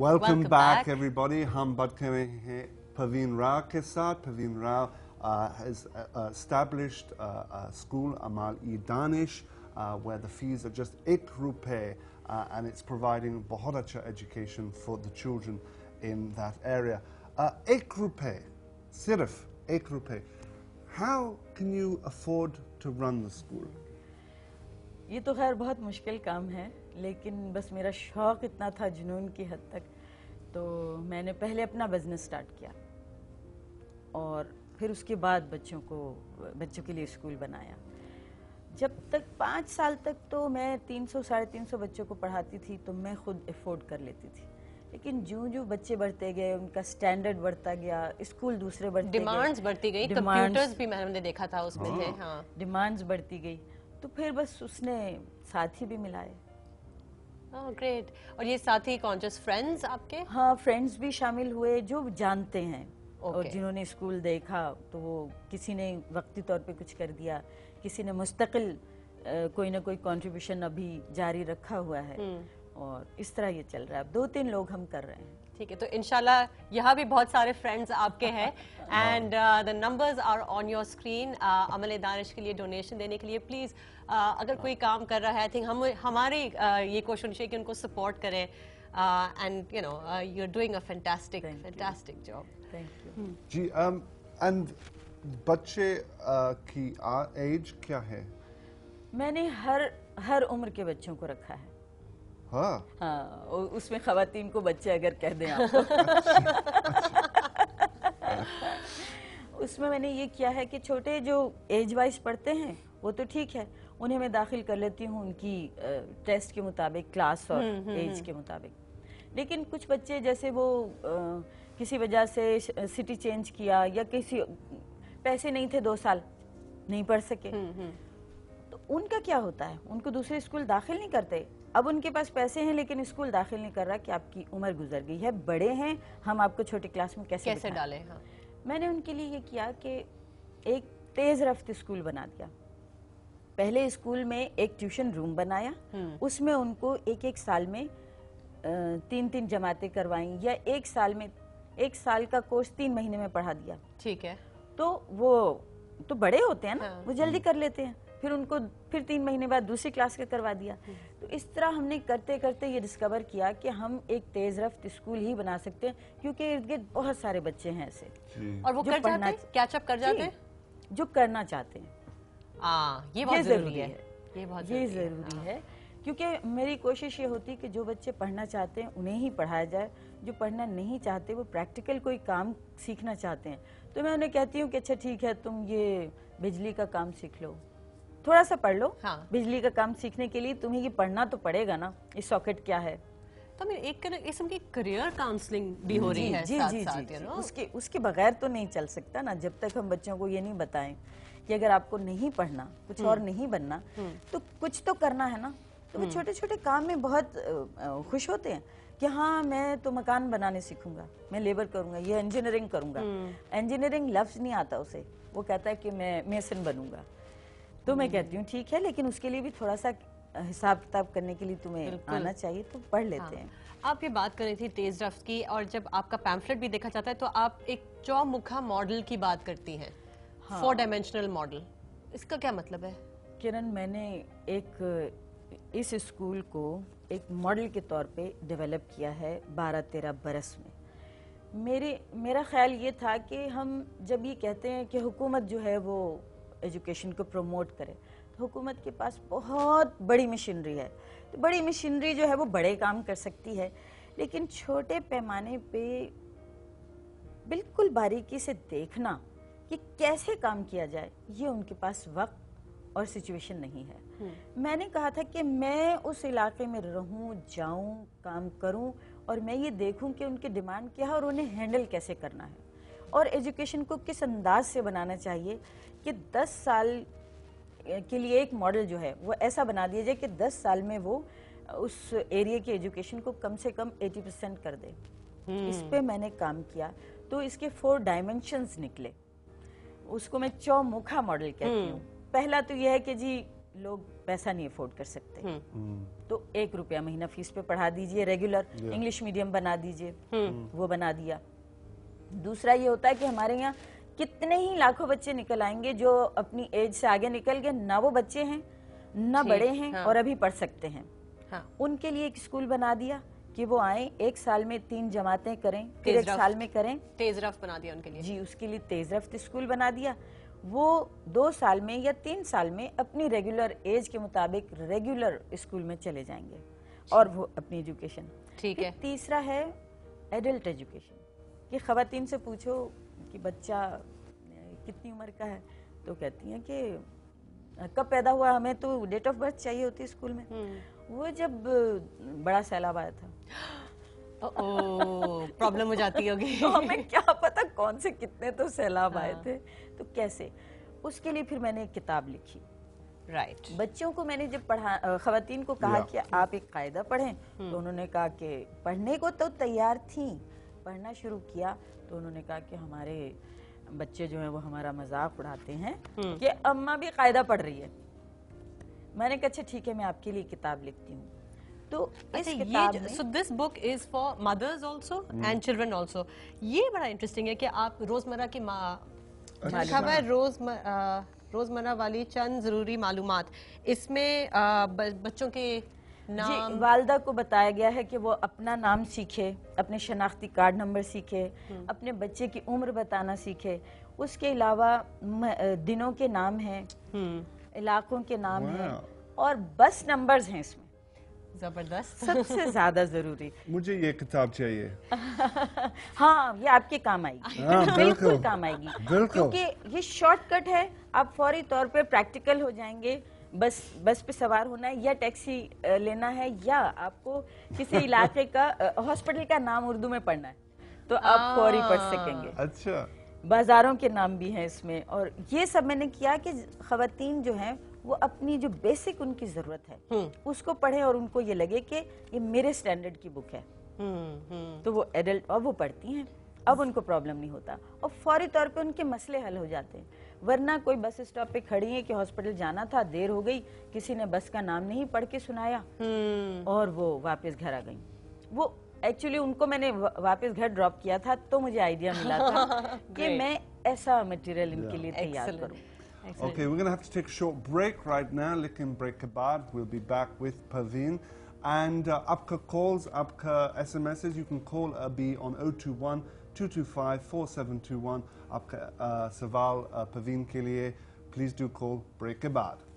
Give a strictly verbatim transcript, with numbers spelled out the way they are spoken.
Welcome back, everybody. ہم بات کر رہے ہیں Perveen Rao کے ساتھ. Perveen Rao uh, has uh, established uh, a school, Amal-e-Danish, uh, where the fees are just eight rupee, uh, and it's providing بہت اچھا education for the children in that area. Uh, eight rupee, صرف eight rupee. How can you afford to run the school? یہ تو خیر بہت مشکل کام ہے، لیکن بس میرا شوق اتنا تھا جنون کی حد تک، تو میں نے پہلے اپنا بزنس سٹارٹ کیا اور پھر اس کے بعد بچوں کو بچوں کے لیے اسکول بنایا. جب تک پانچ سال تک تو میں تین سو ساڑھے تین سو بچوں کو پڑھاتی تھی تو میں خود افورڈ کر لیتی تھی، لیکن جو جو بچے بڑھتے گئے ان کا سٹینڈرڈ بڑھتا گیا، اسکول دوسرے بڑھتے گئے، ڈیمانڈز بڑھتی گئی، کمپیوٹرز بھی میں نے دیکھا تھا اس میں تھے. ہاں ڈیمانڈز بڑھتی گئی تو پھر بس اس نے ساتھی بھی ملائے. گریٹ. اور یہ ساتھی کون، جسٹ فرینڈز آپ کے؟ ہاں فرینڈز بھی شامل ہوئے جو جانتے ہیں اور جنہوں نے اسکول دیکھا، تو وہ کسی نے وقتی طور پہ کچھ کر دیا، کسی نے مستقل کوئی نہ کوئی کنٹریبیوشن ابھی جاری رکھا ہوا ہے، اور اس طرح یہ چل رہا ہے. اب دو تین لوگ ہم کر رہے ہیں. ٹھیک ہے، تو انشاءاللہ یہاں بھی بہت سارے فرینڈز آپ کے ہیں and the numbers are on your screen. عمل دانش کے لیے ڈونیشن دینے کے لیے پلیز اگر کوئی کام کر رہا ہے، آئی تھنک ہم ہماری یہ کوشش ہونی چاہیے کہ ان کو سپورٹ کریں and you know you are doing a fantastic fantastic job. Thank you. جی اینڈ بچے کی ایج کیا ہے؟ میں نے ہر ہر عمر کے بچوں کو رکھا ہے. ہاں ہاں اس میں خواتین کو بچے اگر کہہ دیں آپ اس میں میں نے یہ کیا ہے کہ چھوٹے جو ایج وائز پڑھتے ہیں وہ تو ٹھیک ہے، انہیں میں داخل کر لیتی ہوں ان کی ٹیسٹ کے مطابق، کلاس اور ایج کے مطابق. لیکن کچھ بچے جیسے وہ کسی وجہ سے سٹی چینج کیا یا کسی پیسے نہیں تھے، دو سال نہیں پڑھ سکے، تو ان کا کیا ہوتا ہے؟ ان کو دوسرے اسکول داخل نہیں کرتے. اب ان کے پاس پیسے ہیں لیکن اسکول داخل نہیں کر رہا کہ آپ کی عمر گزر گئی ہے، بڑے ہیں، ہم آپ کو چھوٹی کلاس میں کیسے کیسے ڈالیں. ہاں میں نے ان کے لیے یہ کیا کہ ایک تیز رفت اسکول بنا دیا. پہلے اسکول میں ایک ٹیوشن روم بنایا، اس میں ان کو ایک ایک سال میں تین تین جماعتیں کروائیں، یا ایک سال میں ایک سال کا کورس تین مہینے میں پڑھا دیا. ٹھیک ہے. تو وہ تو بڑے ہوتے ہیں نا، وہ جلدی کر لیتے ہیں، پھر ان کو پھر تین مہینے بعد دوسری کلاس کا کروا دیا. تو اس طرح ہم نے کرتے کرتے یہ ڈسکور کیا کہ ہم ایک تیز رفت اسکول ہی بنا سکتے ہیں، کیونکہ ارد گرد بہت سارے بچے ہیں ایسے اور وہ کر جاتے ہیں، کیچ اپ کر جاتے ہیں، جو کرنا چاہتے ہیں. یہ بہت ضروری ہے، یہ بہت یہ ضروری ہے، کیونکہ میری کوشش یہ ہوتی کہ جو بچے پڑھنا چاہتے ہیں انہیں ہی پڑھایا جائے، جو پڑھنا نہیں چاہتے وہ پریکٹیکل کوئی کام سیکھنا چاہتے ہیں تو میں انہیں کہتی ہوں کہ اچھا ٹھیک ہے تم یہ بجلی کا کام سیکھ لو، تھوڑا سا پڑھ لو. بجلی کا کام سیکھنے کے لیے تمہیں یہ پڑھنا تو پڑے گا نا، یہ ساکٹ کیا ہے. تو ایک قسم کی کریئر کاؤنسلنگ بھی ہو رہی ہے ساتھ ساتھ، اس کے اس کے بغیر تو نہیں چل سکتا نا. جب تک ہم بچوں کو یہ نہیں بتائیں کہ اگر آپ کو نہیں پڑھنا، کچھ اور نہیں بننا، تو کچھ تو کرنا ہے نا. تو وہ چھوٹے چھوٹے کام میں بہت خوش ہوتے ہیں کہ ہاں میں تو مکان بنانے سیکھوں گا، میں لیبر کروں گا، یہ انجینئرنگ کروں گا. انجینئرنگ لفظ نہیں آتا اسے، وہ کہتا ہے کہ میں میسن بنوں گا. تو میں کہتی ہوں ٹھیک ہے، لیکن اس کے لیے بھی تھوڑا سا حساب کتاب کرنے کے لیے تمہیں آنا چاہیے، تو پڑھ لیتے ہیں. آپ یہ بات کر رہی تھی تیز رفت کی، اور جب آپ کا پیمفلٹ بھی دیکھا جاتا ہے تو آپ ایک چومکھا ماڈل کی بات کرتی ہیں، فور ڈائمینشنل ماڈل. اس کا کیا مطلب ہے؟ کرن، میں نے ایک اس اسکول کو ایک ماڈل کے طور پہ ڈیولپ کیا ہے بارہ تیرہ برس میں. میرے میرا خیال یہ تھا کہ ہم جب یہ کہتے ہیں کہ حکومت جو ہے وہ ایجوکیشن کو پروموٹ کرے، تو حکومت کے پاس بہت بڑی مشینری ہے. تو بڑی مشینری جو ہے وہ بڑے کام کر سکتی ہے، لیکن چھوٹے پیمانے پہ بالکل باریکی سے دیکھنا کہ کیسے کام کیا جائے، یہ ان کے پاس وقت اور سچویشن نہیں ہے. میں نے کہا تھا کہ میں اس علاقے میں رہوں، جاؤں، کام کروں، اور میں یہ دیکھوں کہ ان کی ڈیمانڈ کیا ہے اور انہیں ہینڈل کیسے کرنا ہے، اور ایجوکیشن کو کس انداز سے بنانا چاہیے کہ دس سال کے لیے ایک ماڈل جو ہے وہ ایسا بنا دیا جائے کہ دس سال میں وہ اس ایریے کی ایجوکیشن کو کم سے کم ایٹی پرسینٹ کر دے. اس پہ میں نے کام کیا. تو اس کے فور ڈائمینشنز نکلے، اس کو میں چومکھا ماڈل کہتی ہوں. پہلا تو یہ ہے کہ جی لوگ پیسہ نہیں افورڈ کر سکتے تو ایک روپیہ مہینہ فیس پہ پڑھا دیجئے ریگولر انگلش میڈیم بنا دیجئے وہ بنا دیا. دوسرا یہ ہوتا ہے کہ ہمارے یہاں کتنے ہی لاکھوں بچے نکل آئیں گے جو اپنی ایج سے آگے نکل گئے, نہ وہ بچے ہیں نہ بڑے ہیں اور ابھی پڑھ سکتے ہیں. ان کے لیے ایک اسکول بنا دیا کہ وہ آئیں ایک سال میں تین جماعتیں کریں پھر ایک سال میں کریں. تیز رفت بنا دیا ان کے لیے. جی اس کے لیے تیز رفت اسکول بنا دیا. وہ دو سال میں یا تین سال میں اپنی ریگولر ایج کے مطابق ریگولر اسکول میں چلے جائیں گے اور وہ اپنی ایجوکیشن. ٹھیک ہے. تیسرا ہے ایڈلٹ ایجوکیشن کہ خواتین سے پوچھو کہ بچہ کتنی عمر کا ہے تو کہتی ہیں کہ کب پیدا ہوا, ہمیں تو ڈیٹ آف برتھ چاہیے ہوتی اسکول میں. وہ جب بڑا سیلاب آیا تھا پرابلم ہو جاتی ہوگی, ہمیں کیا پتا کون سے کتنے تو سیلاب آئے تھے تو کیسے. اس کے لیے پھر میں نے ایک کتاب لکھی. رائٹ. بچوں کو میں نے جب پڑھا خواتین کو کہا کہ آپ ایک قاعدہ پڑھیں تو انہوں نے کہا کہ پڑھنے کو تو تیار تھیں, پڑھنا شروع کیا تو انہوں نے کہا کہ ہمارے بچے جو ہیں وہ ہمارا مذاق اڑاتے ہیں کہ اماں بھی قاعدہ پڑھ رہی ہے. میں نے کہا اچھا ٹھیک ہے میں آپ کے لیے کتاب لکھتی ہوں. تو اس کتاب میں so this book is for mothers also and children also. یہ بڑا انٹرسٹنگ ہے کہ آپ روزمرہ کی لکھا ہوا ہے روز روزمرہ والی چند ضروری معلومات. اس میں بچوں کے جی والدہ کو بتایا گیا ہے کہ وہ اپنا نام سیکھے, اپنے شناختی کارڈ نمبر سیکھے, اپنے بچے کی عمر بتانا سیکھے. اس کے علاوہ دنوں کے نام ہیں, علاقوں کے نام ہیں اور بس نمبرز ہیں اس میں. زبردست. سب سے زیادہ ضروری مجھے یہ کتاب چاہیے. ہاں یہ آپ کے کام آئے گی, بالکل کام آئے گی کیونکہ یہ شارٹ کٹ ہے. آپ فوری طور پہ پریکٹیکل ہو جائیں گے. بس بس پہ سوار ہونا ہے یا ٹیکسی لینا ہے یا آپ کو کسی علاقے کا ہاسپٹل کا نام اردو میں پڑھنا ہے تو آپ فوری پڑھ سکیں گے. اچھا. بازاروں کے نام بھی ہیں اس میں. اور یہ سب میں نے کیا کہ خواتین جو ہیں وہ اپنی جو بیسک ان کی ضرورت ہے اس کو پڑھیں اور ان کو یہ لگے کہ یہ میرے سٹینڈرڈ کی بک ہے تو وہ ایڈلٹ اور وہ پڑھتی ہیں. اب ان کو پرابلم نہیں ہوتا اور فوری طور پہ ان کے مسئلے حل ہو جاتے ہیں. ورنہ کوئی بس اسٹاپ پہ کھڑی ہیں کہ ہاسپٹل جانا تھا, دیر ہو گئی, کسی نے بس کا نام نہیں پڑھ کے سنایا اور وہ واپس گھر آ گئیں. وہ ایکچولی ان کو میں نے واپس گھر ڈراپ کیا تھا تو مجھے آئیڈیا ملا تھا کہ میں ایسا مٹیریل ان کے لیے تیار کروں. Okay, we're going to have to take a short break right now. Lekin break ke baad, we'll be back with Perveen. And uh, aapka calls, aapka S M Ses, you can call Abhi on oh two one, two two five, four seven two one. Aapka uh, sawal uh, Perveen ke liye, please do call break ke baad.